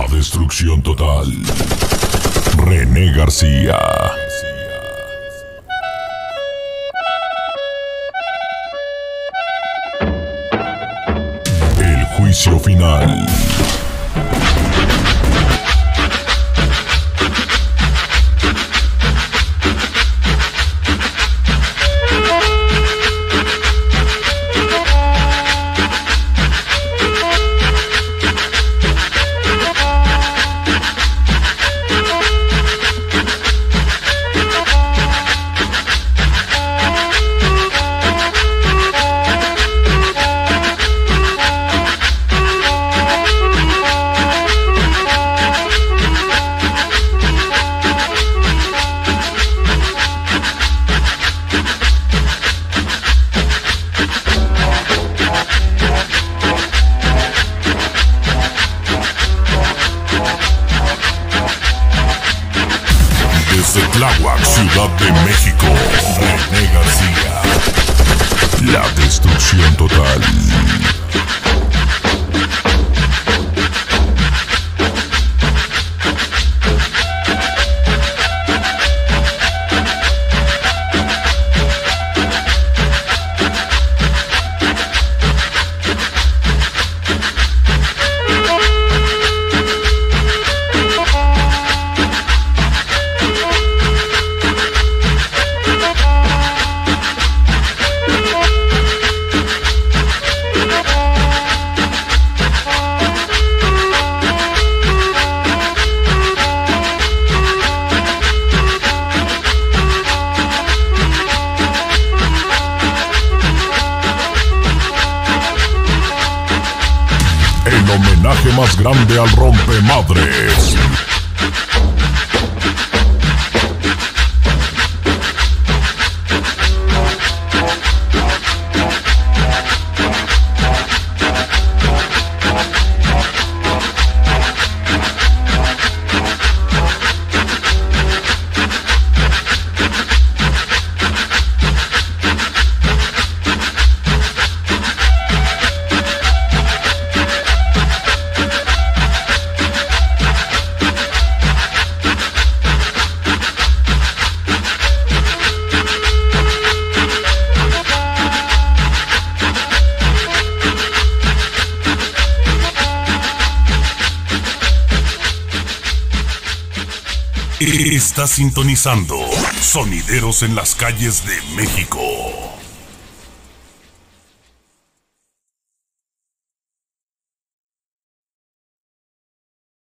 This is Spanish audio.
destrucción total. René García. El juicio final. Desde Tláhuac, Ciudad de México, René García. La destrucción total. El homenaje más grande al rompemadres. Está sintonizando Sonideros en las calles de México.